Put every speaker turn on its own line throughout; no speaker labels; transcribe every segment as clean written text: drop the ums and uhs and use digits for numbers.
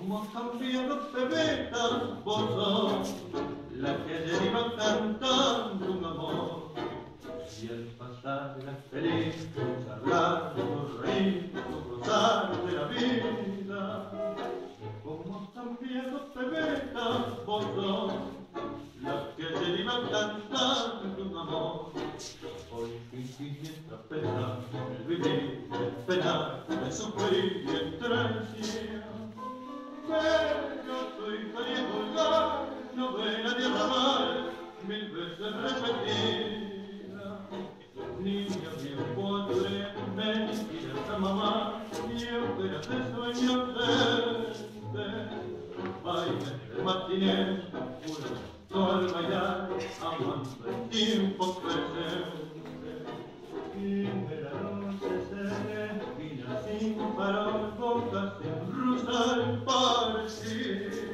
Como ha cambiado Pepeta, vos sos la que ayer iba cantando un amor. Y al pasar era feliz, charlando, reír, gozar de la vida. Como ha cambiado Pepeta, vos sos la que ayer iba cantando un amor. Hoy fingís mientras pensás el vivir, el penar, el sufrir y el traición. Pero tu historia vulgar, novela de arrabal, mil veces repetida. Niña bien podré mentiras a mamá, y óperas de sueños de baile de matinés, puro al bailar, amando el tiempo presente. Y de la noche se esquina sin farol, bocas sin rosal parecir.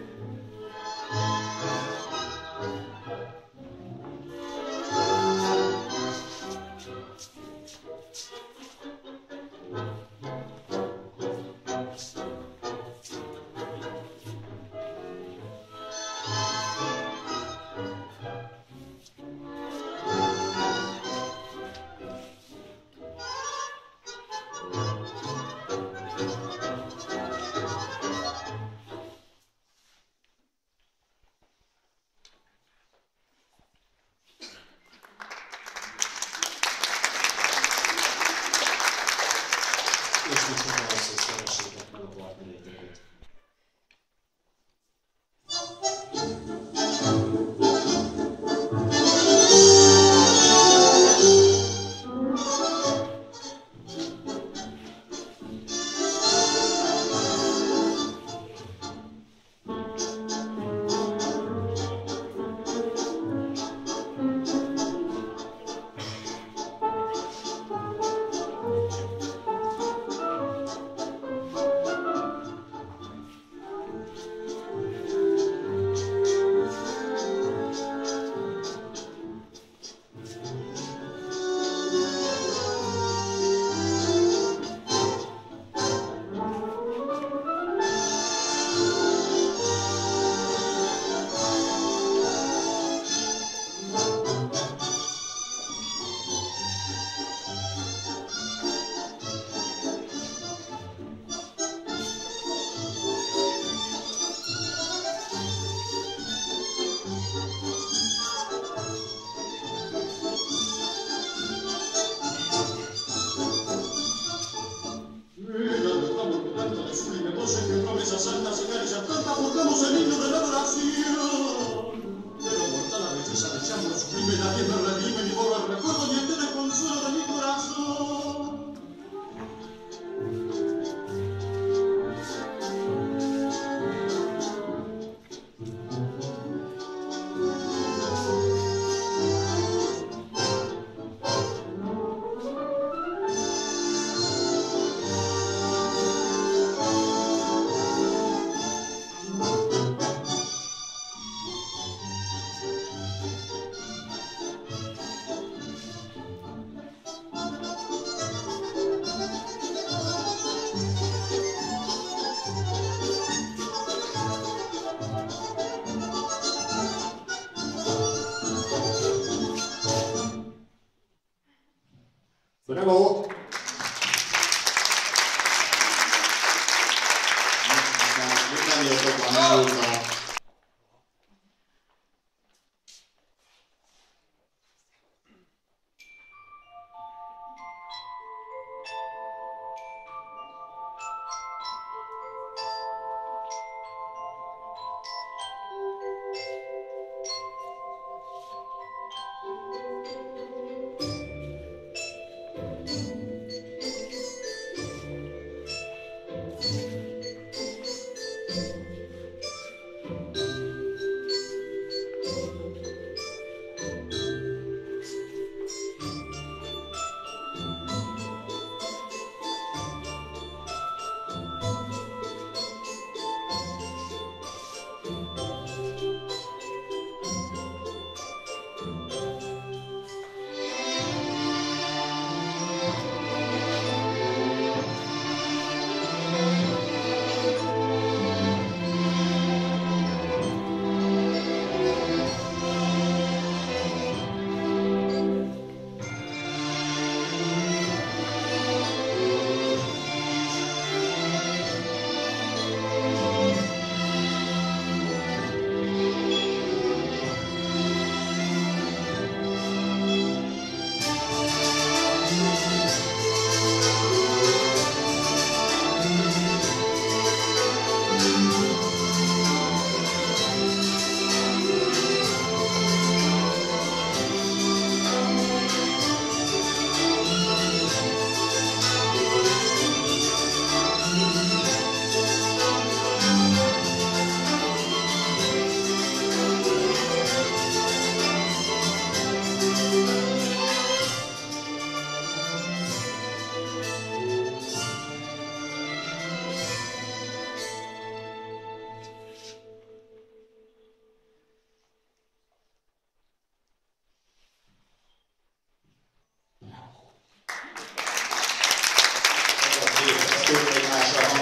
Bravo!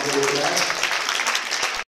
Gracias.